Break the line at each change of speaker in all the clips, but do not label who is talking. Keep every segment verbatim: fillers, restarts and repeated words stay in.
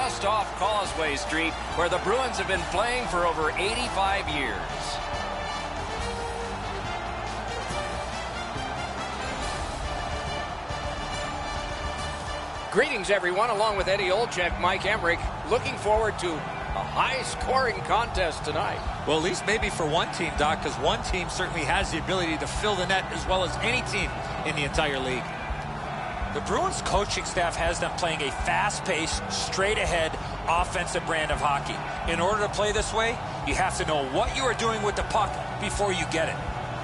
just off Causeway Street, where the Bruins have been playing for over eighty-five years. Greetings, everyone. Along with Eddie Olczyk, Mike Emrick, looking forward to a high-scoring contest tonight.
Well, at least maybe for one team, Doc, because one team certainly has the ability to fill the net as well as any team in the entire league. The Bruins coaching staff has them playing a fast-paced, straight-ahead, offensive brand of hockey. In order to play this way, you have to know what you are doing with the puck before you get it.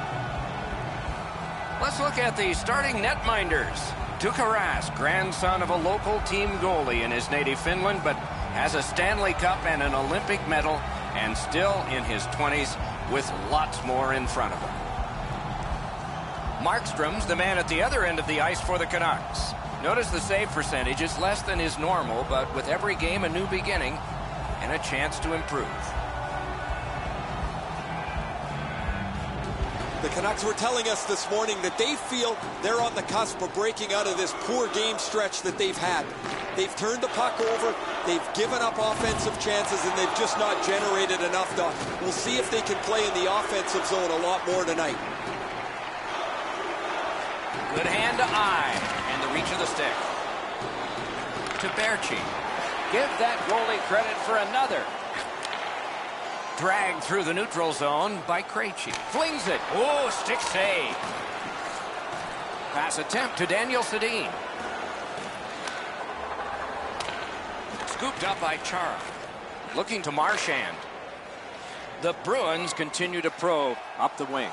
Let's look at the starting netminders. Tuukka Rask, grandson of a local team goalie in his native Finland, but has a Stanley Cup and an Olympic medal, and still in his twenties with lots more in front of him. Markstrom's the man at the other end of the ice for the Canucks. Notice the save percentage is less than his normal, but with every game a new beginning and a chance to improve.
The Canucks were telling us this morning that they feel they're on the cusp of breaking out of this poor game stretch that they've had. They've turned the puck over, they've given up offensive chances, and they've just not generated enough, Doc. We'll see if they can play in the offensive zone a lot more tonight.
Good hand to eye, and the reach of the stick. To Berchi. Give that goalie credit for another. Dragged through the neutral zone by Krejci. Flings it. Oh, stick save. Pass attempt to Daniel Sedin. Scooped up by Chara. Looking to Marchand. The Bruins continue to probe up the wing.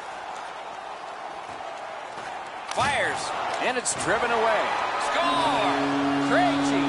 Fires, and it's driven away. Score! Krejci.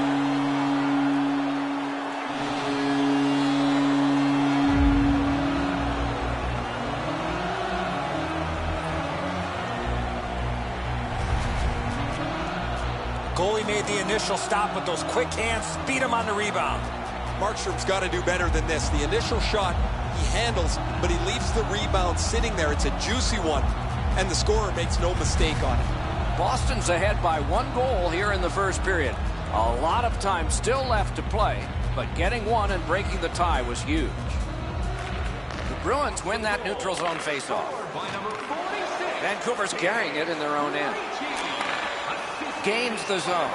Goalie made the initial stop, but those quick hands beat him on the rebound.
Markstrom's got to do better than this. The initial shot he handles, but he leaves the rebound sitting there. It's a juicy one, and the scorer makes no mistake on it.
Boston's ahead by one goal here in the first period. A lot of time still left to play, but getting one and breaking the tie was huge. The Bruins win that neutral zone faceoff. Vancouver's carrying it in their own end. Gains the zone.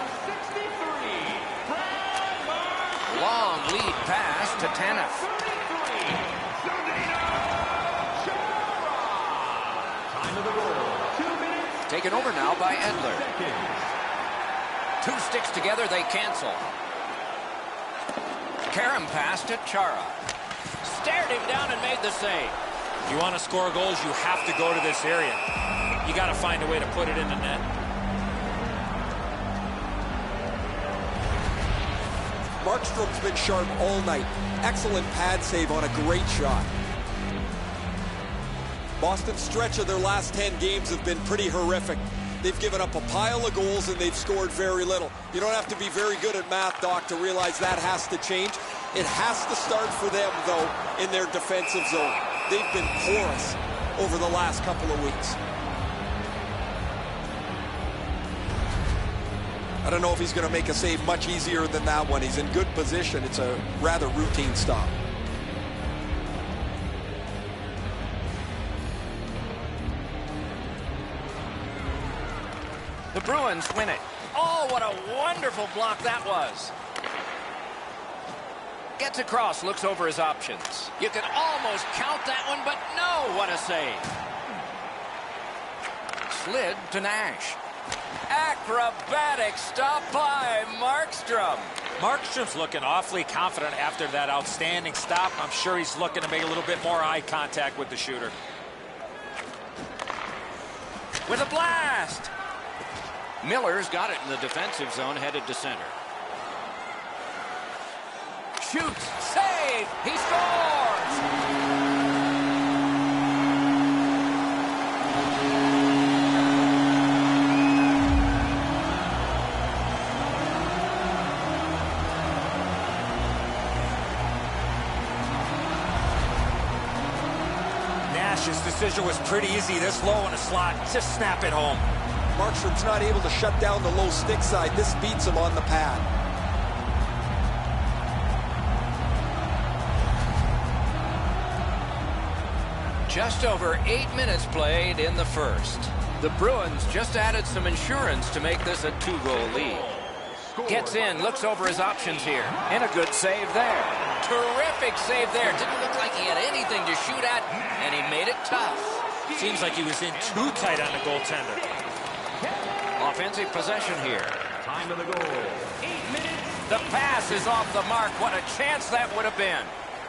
Long lead pass to Tanev. Taken over now by Edler. Two sticks together, they cancel. Karam pass to Chara. Stared him down and made the save.
You want to score goals, you have to go to this area. You got to find a way to put it in the net.
Markstrom's been sharp all night. Excellent pad save on a great shot. Boston's stretch of their last ten games have been pretty horrific. They've given up a pile of goals and they've scored very little. You don't have to be very good at math, Doc, to realize that has to change. It has to start for them, though, in their defensive zone. They've been porous over the last couple of weeks. I don't know if he's going to make a save much easier than that one. He's in good position. It's a rather routine stop.
The Bruins win it. Oh, what a wonderful block that was. Gets across, looks over his options. You can almost count that one, but no, what a save. Slid to Nash. Acrobatic stop by Markstrom.
Markstrom's looking awfully confident after that outstanding stop. I'm sure he's looking to make a little bit more eye contact with the shooter.
With a blast. Miller's got it in the defensive zone, headed to center. Shoots, save, he scores!
Nash's decision was pretty easy. This low in the slot, just snap it home.
Markstrom's not able to shut down the low stick side. This beats him on the pad.
Just over eight minutes played in the first. The Bruins just added some insurance to make this a two-goal lead. Gets in, looks over his options here. And a good save there. Terrific save there. Didn't look like he had anything to shoot at, and he made it tough.
Seems like he was in too tight on the goaltender.
Offensive possession here.
Time of the goal. Eight minutes.
The pass is off the mark. What a chance that would have been.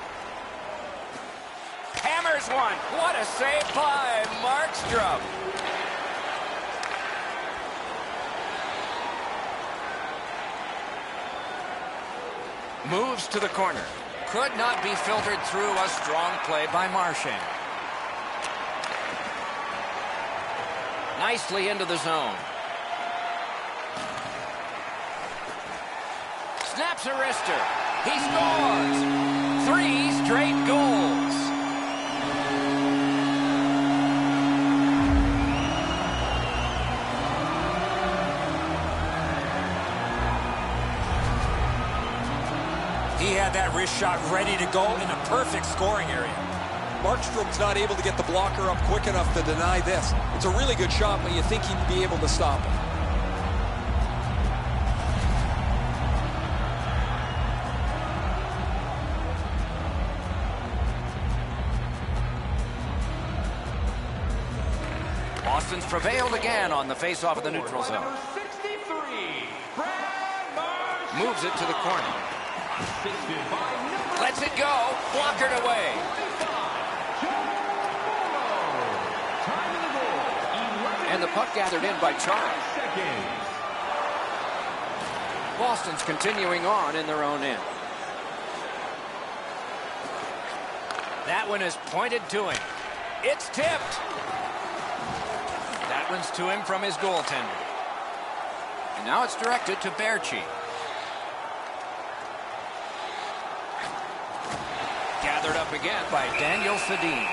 Hammers one. What a save by Markstrom. Moves to the corner. Could not be filtered through. A strong play by Marchand. Nicely into the zone. Snaps a wrister. He scores. Three straight goals.
He had that wrist shot ready to go in a perfect scoring area.
Markstrom's not able to get the blocker up quick enough to deny this. It's a really good shot, but you think he'd be able to stop it.
Boston's prevailed again on the face-off of the neutral zone. Moves it to the corner. Lets it go. Blockered away. And the puck gathered in by Charles. Boston's continuing on in their own end. That one is pointed to him. It's tipped. That one's to him from his goaltender. And now it's directed to Baertschi. Gathered up again by Daniel Sedin.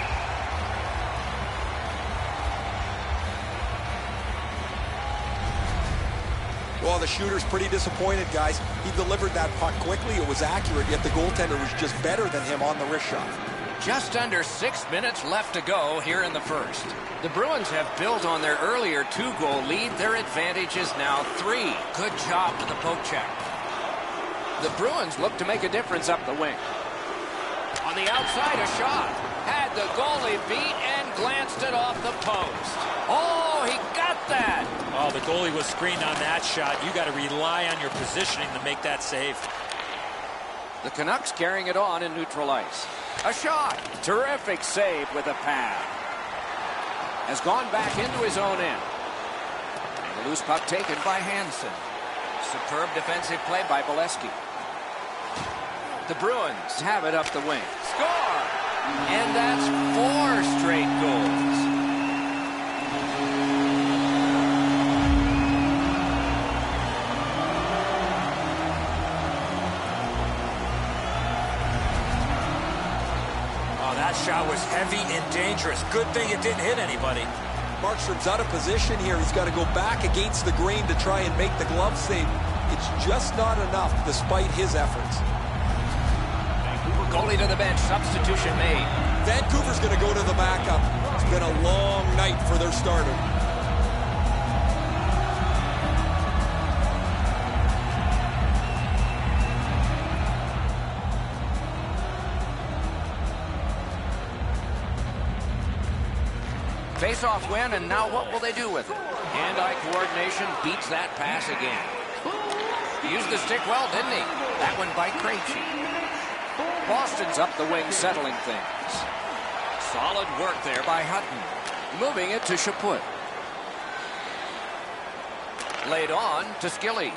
Well, the shooter's pretty disappointed, guys. He delivered that puck quickly. It was accurate, yet the goaltender was just better than him on the wrist shot.
Just under six minutes left to go here in the first. The Bruins have built on their earlier two-goal lead. Their advantage is now three. Good job to the poke check. The Bruins look to make a difference up the wing. On the outside, a shot. Had the goalie beat and glanced it off the post. Oh, he got that.
Oh, the goalie was screened on that shot. You got to rely on your positioning to make that save.
The Canucks carrying it on in neutral ice. A shot. Terrific save with a pad. Has gone back into his own end. And the loose puck taken by Hansen. Superb defensive play by Bolesky. The Bruins have it up the wing. Score! And that's four straight goals.
Oh, that shot was heavy and dangerous. Good thing it didn't hit anybody.
Markstrom's out of position here. He's got to go back against the grain to try and make the glove save. It's just not enough despite his efforts.
Goalie to the bench. Substitution made.
Vancouver's going to go to the backup. It's been a long night for their starter.
Face-off win, and now what will they do with it? Hand-eye coordination beats that pass again. Used the stick well, didn't he? That one by Krejci. Boston's up the wing, settling things. Solid work there by Hutton. Moving it to Chaput. Laid on to Skilly.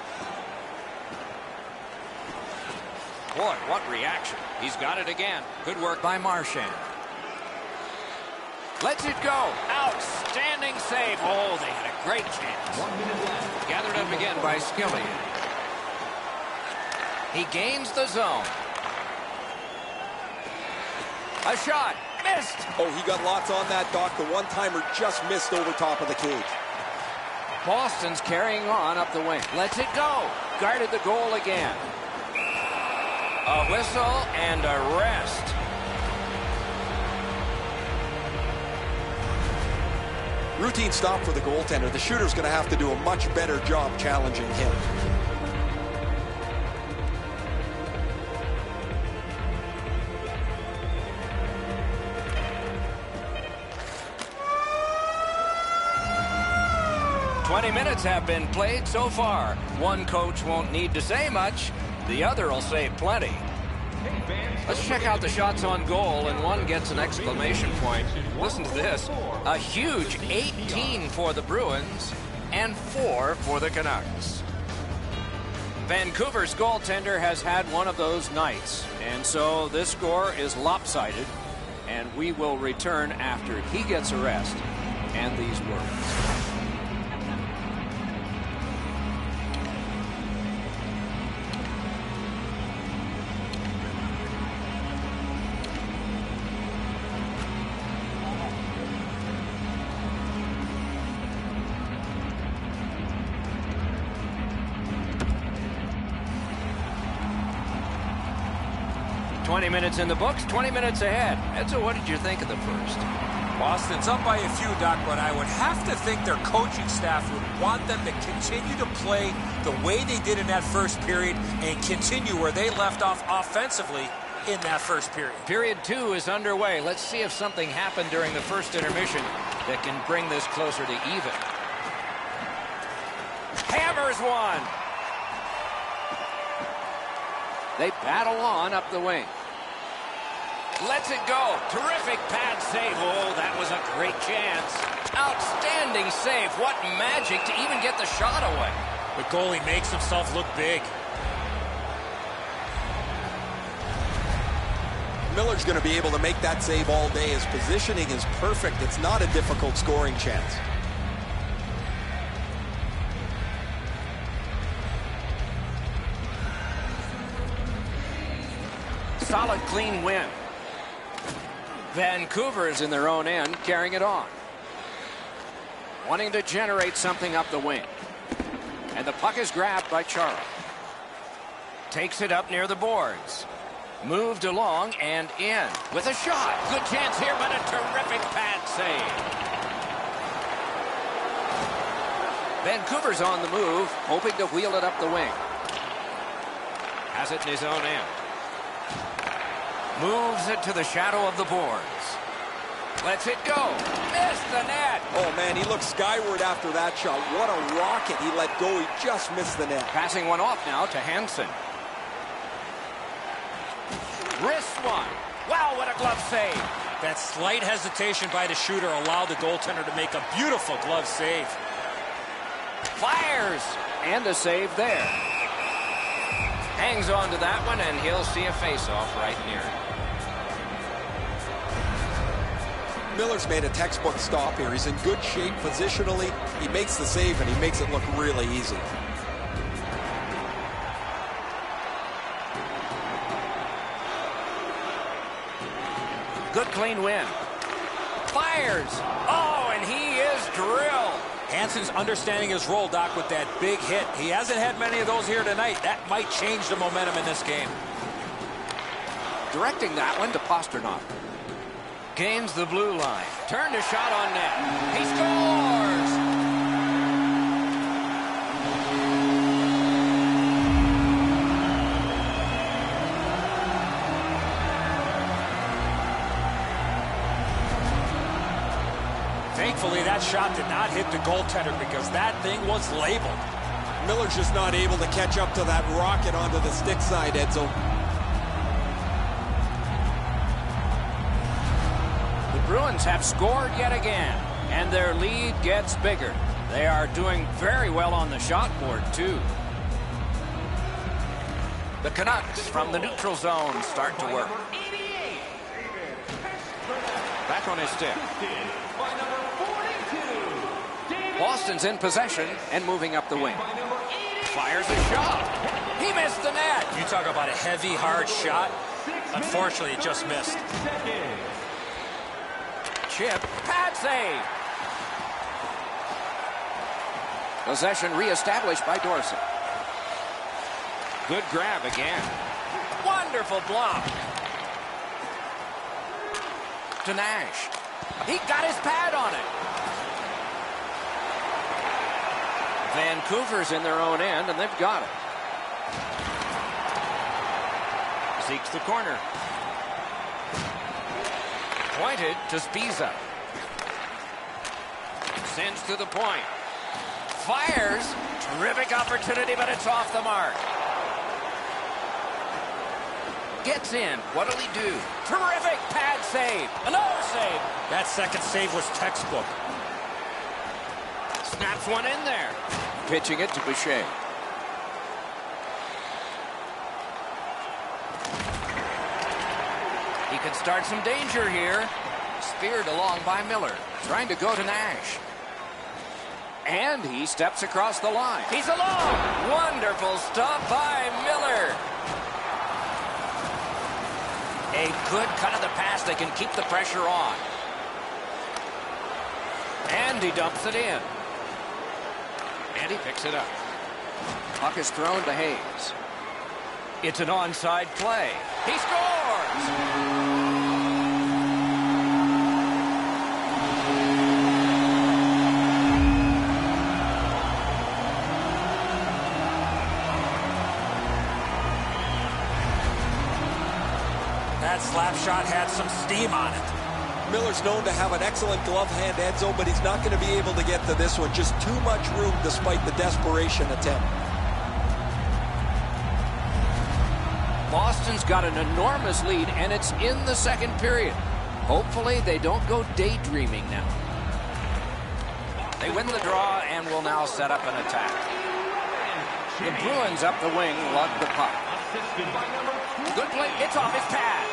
Boy, what reaction. He's got it again. Good work by Marchand. Lets it go. Outstanding save. Oh, they had a great chance. Gathered up again by Skilly. He gains the zone. A shot. Missed.
Oh, he got lots on that, Doc. The one-timer just missed over top of the cage.
Boston's carrying on up the wing. Lets it go. Guarded the goal again. A whistle and a rest.
Routine stop for the goaltender. The shooter's going to have to do a much better job challenging him.
twenty minutes have been played so far. One coach won't need to say much. The other will say plenty. Let's check out the shots on goal, and one gets an exclamation point. Listen to this. A huge eighteen for the Bruins and four for the Canucks. Vancouver's goaltender has had one of those nights, and so this score is lopsided, and we will return after he gets a rest and these words. twenty minutes in the books, twenty minutes ahead. Edzo, what did you think of the first?
Boston's up by a few, Doc, but I would have to think their coaching staff would want them to continue to play the way they did in that first period and continue where they left off offensively in that first period.
Period two is underway. Let's see if something happened during the first intermission that can bring this closer to even. Hammers one. They battle on up the wing. Lets it go. Terrific pad save. Oh, that was a great chance. Outstanding save. What magic to even get the shot away.
The goalie makes himself look big.
Miller's going to be able to make that save all day. His positioning is perfect. It's not a difficult scoring chance.
Solid, clean win. Vancouver is in their own end, carrying it on. Wanting to generate something up the wing. And the puck is grabbed by Chara. Takes it up near the boards. Moved along and in with a shot. Good chance here, but a terrific pad save. Vancouver's on the move, hoping to wheel it up the wing. Has it in his own end. Moves it to the shadow of the boards. Lets it go. Missed the net.
Oh, man, he looked skyward after that shot. What a rocket he let go. He just missed the net.
Passing one off now to Hansen. Wrist one. Wow, what a glove save.
That slight hesitation by the shooter allowed the goaltender to make a beautiful glove save.
Fires. And a save there. Hangs on to that one, and he'll see a face-off right near it.
Miller's made a textbook stop here. He's in good shape positionally. He makes the save, and he makes it look really easy.
Good clean win. Fires. Oh, and he is drilled.
Hansen's understanding his role, Doc, with that big hit. He hasn't had many of those here tonight. That might change the momentum in this game.
Directing that one to Pastrnak. Gains the blue line. Turned a shot on net. He scores!
Thankfully, that shot did not hit the goaltender because that thing was labeled.
Miller's just not able to catch up to that rocket onto the stick side, Edzo.
The Bruins have scored yet again, and their lead gets bigger. They are doing very well on the shot board, too. The Canucks from the neutral zone start to work. Back on his stick. Boston's in possession and moving up the wing. Fires a shot. He missed the net.
You talk about a heavy, hard shot. Unfortunately, it just missed.
Chip, pad save. Possession reestablished by Dorsey. Good grab again. Wonderful block. To Nash. He got his pad on it. Vancouver's in their own end, and they've got it. Seeks the corner. Pointed to Spiza. Sends to the point. Fires. Terrific opportunity, but it's off the mark. Gets in. What'll he do? Terrific pad save. Another save.
That second save was textbook.
Snaps one in there. Pitching it to Boucher. He can start some danger here. Speared along by Miller. Trying to go to Nash. And he steps across the line. He's alone. Wonderful stop by Miller. A good cut of the pass. They can keep the pressure on. And he dumps it in. And he picks it up. Puck is thrown to Hayes. It's an onside play. He scores!
That slap shot had some steam on it.
Miller's known to have an excellent glove hand, Edzo, but he's not going to be able to get to this one. Just too much room despite the desperation attempt.
Boston's got an enormous lead, and it's in the second period. Hopefully they don't go daydreaming now. They win the draw and will now set up an attack. The Bruins up the wing lug the puck. Good play. It's off his pad.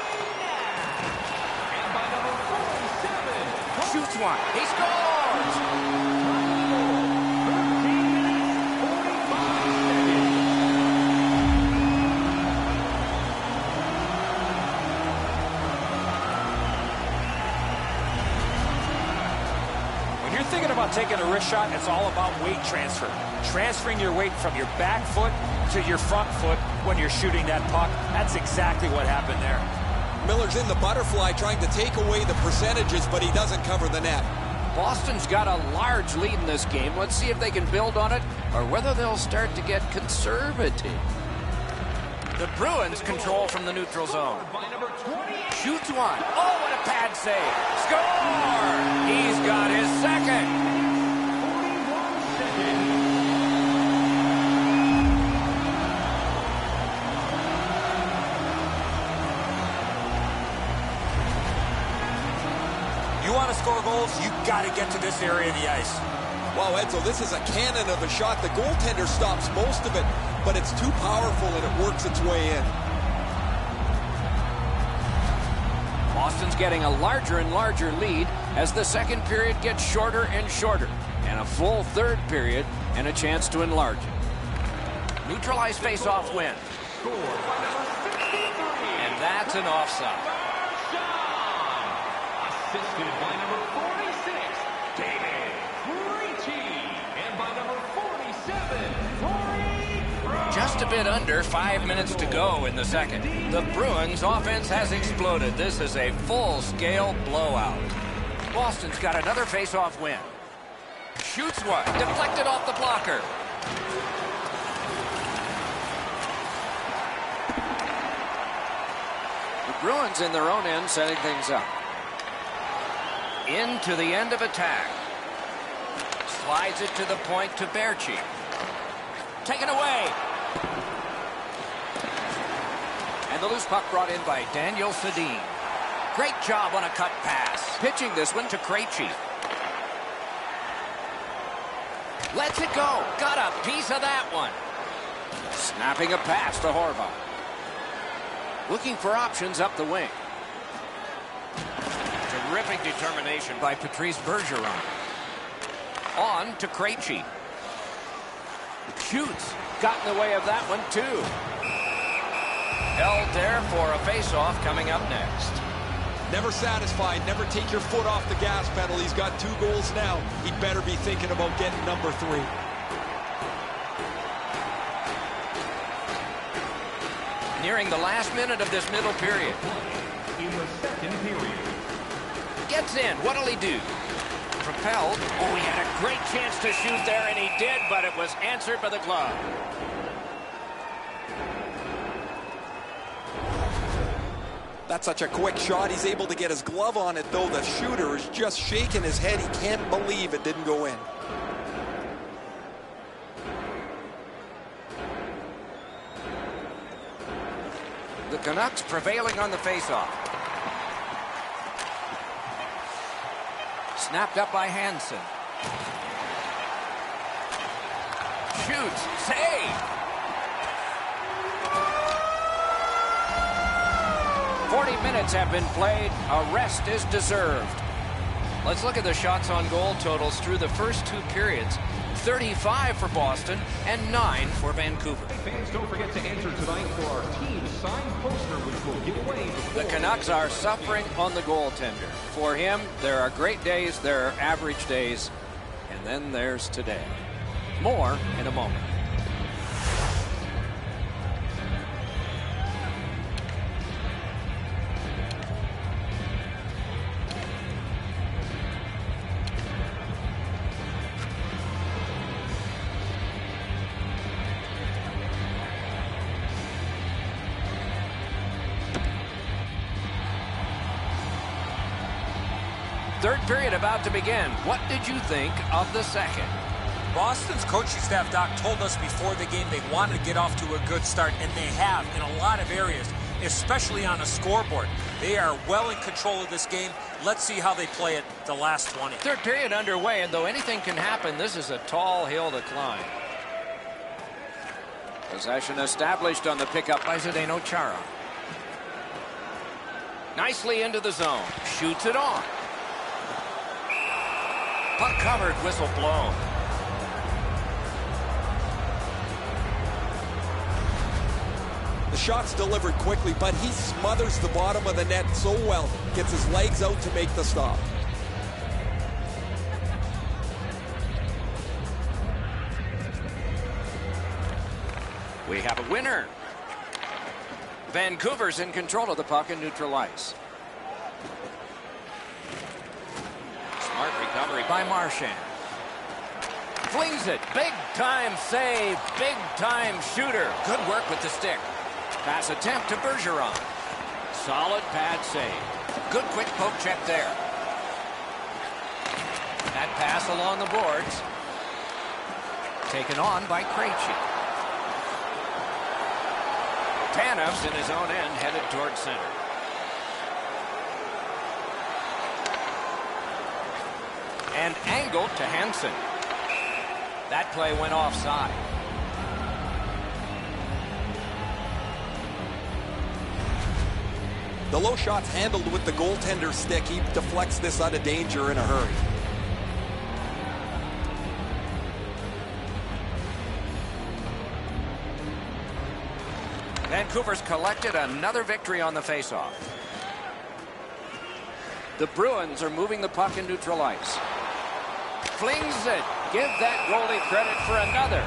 Shoots one. He scores!
When you're thinking about taking a wrist shot, it's all about weight transfer. Transferring your weight from your back foot to your front foot when you're shooting that puck. That's exactly what happened there.
Miller's in the butterfly trying to take away the percentages, but he doesn't cover the net.
Boston's got a large lead in this game. Let's see if they can build on it or whether they'll start to get conservative. The Bruins control from the neutral zone. Shoots one. Oh, what a pad save. Score! He's got his second.
You want to score goals, you got to get to this area of the ice.
Wow, Edzo, this is a cannon of a shot. The goaltender stops most of it, but it's too powerful and it works its way in.
Boston's getting a larger and larger lead as the second period gets shorter and shorter, and a full third period and a chance to enlarge it. Neutralized face-off win. And that's an offside.
Assisted by number forty-six, David Krejci. And by number forty-seven, Torrey Krug.
Just a bit under five minutes to go in the second. The Bruins offense has exploded. This is a full-scale blowout. Boston's got another face-off win. Shoots one. Deflected off the blocker. The Bruins in their own end setting things up. Into the end of attack. Slides it to the point to Berchi. Taken away. And the loose puck brought in by Daniel Sedin. Great job on a cut pass. Pitching this one to Krejci. Lets it go. Got a piece of that one. Snapping a pass to Horvat. Looking for options up the wing. Terrific determination by Patrice Bergeron. On to Krejci. Shoots. Got in the way of that one, too. Held there for a face-off coming up next.
Never satisfied. Never take your foot off the gas pedal. He's got two goals now. He'd better be thinking about getting number three.
Nearing the last minute of this middle period.
In the second period.
Gets in. What'll he do? propelled. Oh, he had a great chance to shoot there, and he did, but it was answered by the glove.
That's such a quick shot. He's able to get his glove on it, though. The shooter is just shaking his head. He can't believe it didn't go in.
The Canucks prevailing on the faceoff. Snapped up by Hansen. Shoots. Save. forty minutes have been played. A rest is deserved. Let's look at the shots on goal totals through the first two periods. thirty-five for Boston and nine for Vancouver.
Fans, don't forget to enter tonight for our team signed poster, which will give away
The Canucks are suffering on the goaltender. For him, there are great days, there are average days, and then there's today. More in a moment. Third period about to begin. What did you think of the second?
Boston's coaching staff, Doc, told us before the game they wanted to get off to a good start, and they have in a lot of areas, especially on a scoreboard. They are well in control of this game. Let's see how they play it the last twenty.
Third period underway, and though anything can happen, this is a tall hill to climb. Possession established on the pickup by Zdeno Chara. Nicely into the zone. Shoots it on. Puck covered, whistle blown.
The shot's delivered quickly, but he smothers the bottom of the net so well. Gets his legs out to make the stop.
We have a winner. Vancouver's in control of the puck in neutral ice. Smart recovery by Marchand. Flings it. Big time save. Big time shooter. Good work with the stick. Pass attempt to Bergeron. Solid pad save. Good quick poke check there. That pass along the boards. Taken on by Krejci. Tanev's in his own end, headed toward center. And angled to Hansen. That play went offside.
The low shot's handled with the goaltender's stick. He deflects this out of danger in a hurry.
Vancouver's collected another victory on the faceoff. The Bruins are moving the puck in neutral ice. Flings it. Give that goalie credit for another.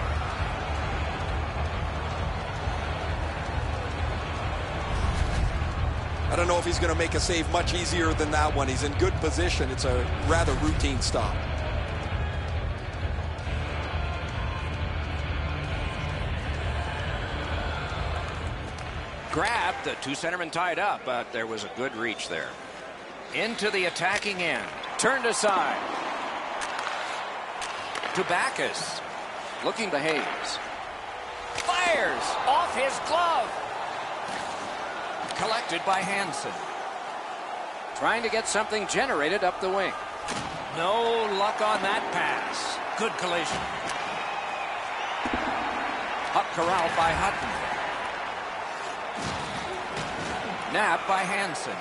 I don't know if he's going to make a save much easier than that one. He's in good position. It's a rather routine stop.
Grabbed, the two centermen tied up, but there was a good reach there. Into the attacking end. Turned aside. To Backes. Looking to Hayes. Fires off his glove. Collected by Hansen. Trying to get something generated up the wing. No luck on that pass. Good collision. Puck corralled by Hutton. Nap by Hansen.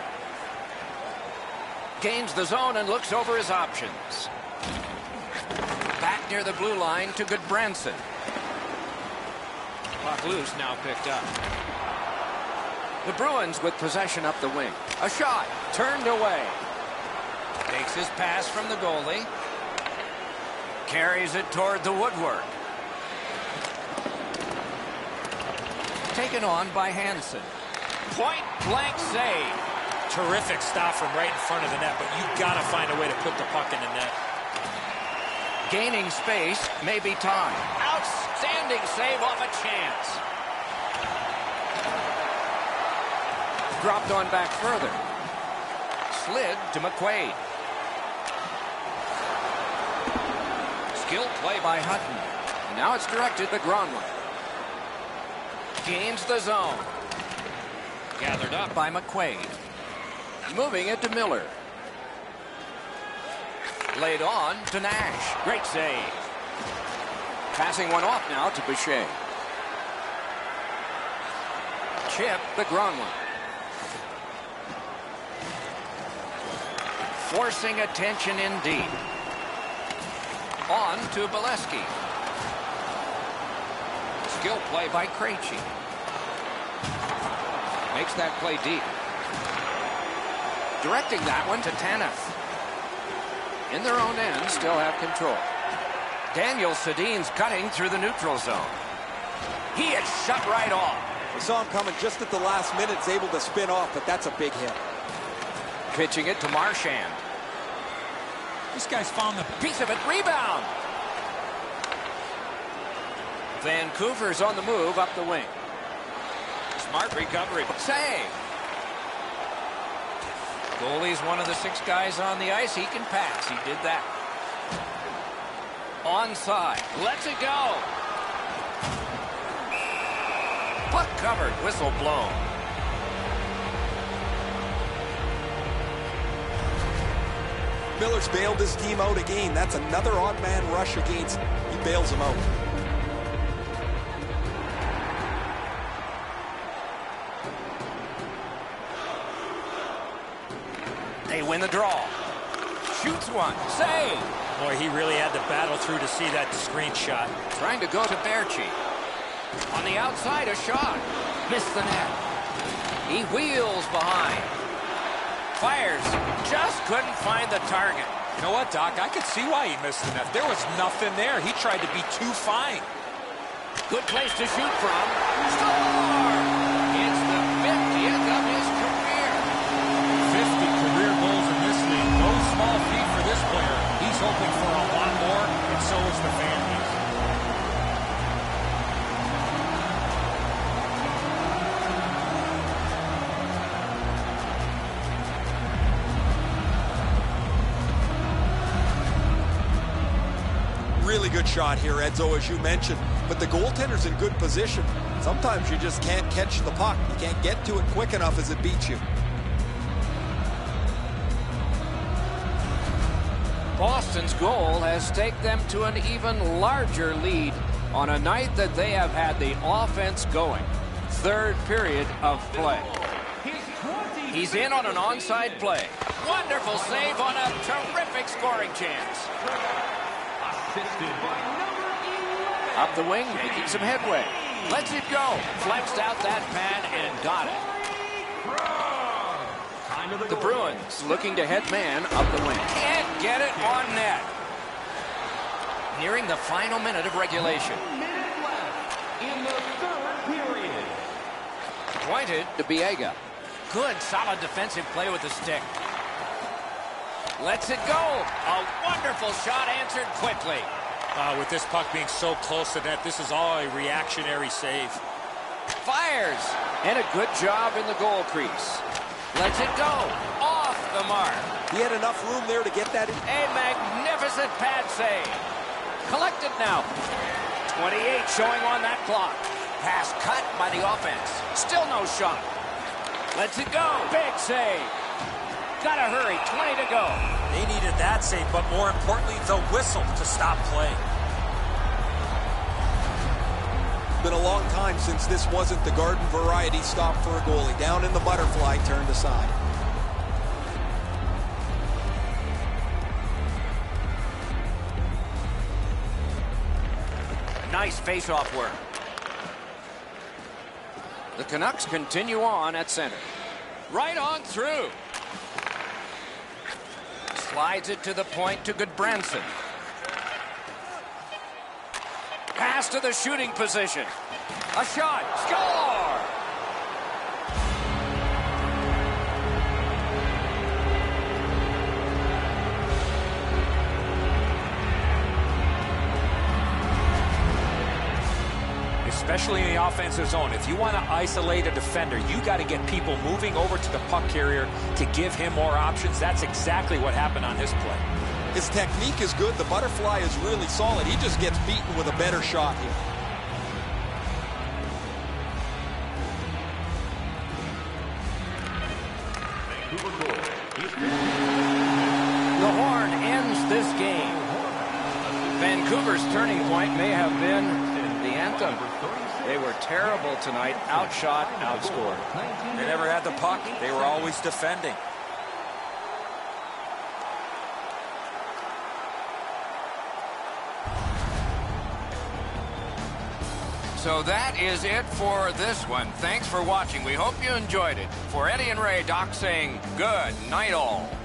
Gains the zone and looks over his options. Back near the blue line to Goodbranson. Puck loose, now picked up. The Bruins with possession up the wing. A shot turned away. Takes his pass from the goalie. Carries it toward the woodwork. Taken on by Hansen. Point blank save.
Terrific stop from right in front of the net, but you've got to find a way to put the puck in the net.
Gaining space, maybe time. Outstanding save off a chance. Dropped on back further. Slid to McQuaid. Skilled play by Hutton. Now it's directed to Gronlund. Gains the zone. Gathered up by McQuaid. Moving it to Miller. Laid on to Nash. Great save. Passing one off now to Boucher. Chip to Gronlund. Forcing attention in deep. On to Bolesky. Skill play by Krejci. Makes that play deep. Directing that one to Tanev. In their own end, still have control. Daniel Sedin's cutting through the neutral zone. He is shut right off.
We saw him coming just at the last minute. He's able to spin off, but that's a big hit.
Pitching it to Marchand.
This guy's found the
Piece of it. Rebound. Vancouver's on the move up the wing. Smart recovery. Save. Goalie's one of the six guys on the ice. He can pass. He did that. Onside. Lets it go. Puck covered. Whistle blown.
Miller's bailed his team out again. That's another odd man rush against. He bails him out.
They win the draw. Shoots one. Save.
Boy, he really had to battle through to see that screen shot.
Trying to go to Berchi. On the outside, a shot. Missed the net. He wheels behind. Fires. Just couldn't find the target.
You know what, Doc? I could see why he missed the net. There was nothing there. He tried to be too fine.
Good place to shoot from. Score! It's the fiftieth of his career.
fifty career goals in this league. No small feat for this player. He's hoping for a lot more, and so is the fan base.
Really good shot here, Edzo, as you mentioned. But the goaltender's in good position. Sometimes you just can't catch the puck. You can't get to it quick enough as it beats you.
Boston's goal has taken them to an even larger lead on a night that they have had the offense going. Third period of play. He's in on an onside play. Wonderful save on a terrific scoring chance. Up the wing, making some headway. Lets it go. Flexed out that pad and got it. The Bruins looking to head man up the wing. Can't get it on net. Nearing the final minute of regulation.
In the third period.
Pointed to Biega. Good, solid defensive play with the stick. Lets it go. A wonderful shot answered quickly.
Uh, with this puck being so close to net, this is all a reactionary save.
Fires. And a good job in the goal crease. Lets it go. Off the mark.
He had enough room there to get that in.
A magnificent pad save. Collected now. twenty-eight showing on that clock. Pass cut by the offense. Still no shot. Lets it go. Big save. Gotta hurry. twenty to go.
They needed that save, but more importantly, the whistle to stop play.
Been a long time since this wasn't the garden variety stop for a goalie. Down in the butterfly, turned aside.
Nice face-off work. The Canucks continue on at center. Right on through. Slides it to the point to Goodbranson. Pass to the shooting position. A shot. Score!
especially in the offensive zone. If you want to isolate a defender, you got to get people moving over to the puck carrier to give him more options. That's exactly what happened on this play.
His technique is good. The butterfly is really solid. He just gets beaten with a better shot here.
The horn ends this game. Vancouver's turning point may have been the anthem. They were terrible tonight, outshot, outscored.
They never had the puck. They were always defending.
So that is it for this one. Thanks for watching. We hope you enjoyed it. For Eddie and Ray, Doc saying good night all.